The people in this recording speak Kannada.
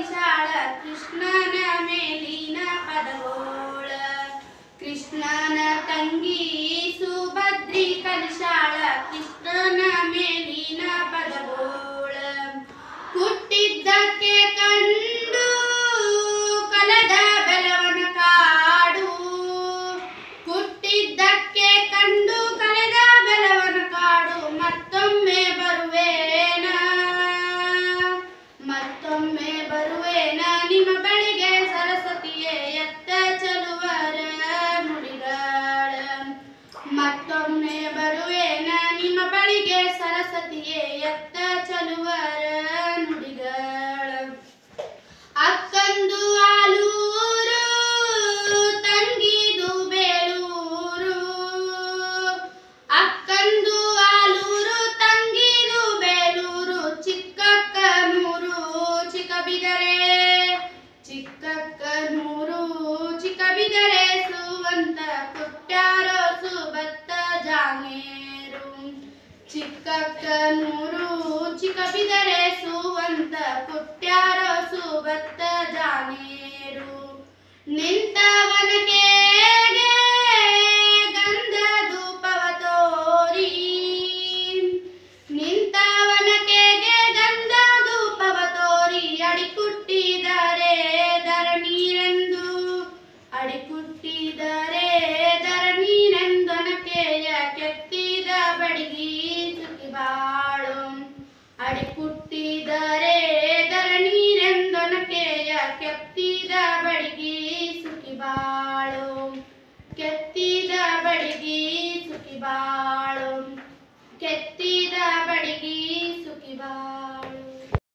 ಕಲಿಸಾಳ ಕೃಷ್ಣನ ಮೇಲಿನ ಪದಗೋಳ ಕೃಷ್ಣನ ತಂಗಿ ಸುಭದ್ರಿ ಕಲಿಸಾಳ ಕೃಷ್ಣನ ಮೇಲಿನ ಪದಗೋಳ ಹುಟ್ಟಿದ್ದಕ್ಕೆ ಕಂಡು ಕಲದ ಬೆಲವನ ಕಾಡು ಹುಟ್ಟಿದ್ದಕ್ಕೆ ಕಂಡು ಕಲೆದ ಬೆಲವನ ಕಾಡು ಮತ್ತೊಮ್ಮೆ ಬರುವೇನ ನಿಮ್ಮ ಬಳಿಗೆ ಸರಸ್ವತಿಯೇ ಎತ್ತ ಚಲುವರ ನುಡಿಗಳ ಮತ್ತೊಮ್ಮೆ ಬರುವೇನ ನಿಮ್ಮ ಬಳಿಗೆ ಸರಸ್ವತಿಯೇ ಎತ್ತ ಚಲುವರ ನುಡಿಗಳ ಅಕ್ಕಂದು ಆಲೂರು ತಂಗಿದು ಬೇಲೂರು ಅಕ್ಕಂದು ಆಲೂರು ತಂಗಿದು ಬೇಲೂರು ಚಿಕ್ಕಕ್ಕನೂರು ಚಿಕ್ಕಕ್ಕನೂರು ಚಿಕ್ಕಬಿದರೆ ಸುವಂತ ಕುಟ್ಯಾರೋ ಸುಬತ್ತ ಜಾನೇರು ಚಿಕ್ಕಕ್ಕನೂರು ಚಿಕ್ಕಬಿದರೆ ಸುವಂತ ಕುಟ್ಯಾರೋ ಸುಬತ್ತ ಜಾನೇರು ನಿಂತವನಗೆ ಗಂಧ ಧೂಪವ ತೋರಿ ನಿಂತವನಗೆ ಗಂಧ ಧೂಪವ ತೋರಿ ಅಡಿಕುಟ್ಟಿದರೆ ಅಡಿಕುಟ್ಟಿದರೆ ಧರಣೀರೆಂದೊನಕೆಯ ಕೆತ್ತಿದ ಬಡಿಗಿ ಸುಖಿಬಾಳು ಅಡಿಕುಟ್ಟಿದರೆ ಧರಣೀರೆಂದೊನಕೆಯ ಕೆತ್ತಿದ ಬಡಿಗಿ ಸುಖಿಬಾಳು ಕೆತ್ತಿದ ಬಡಿಗಿ ಸುಖಿಬಾಳು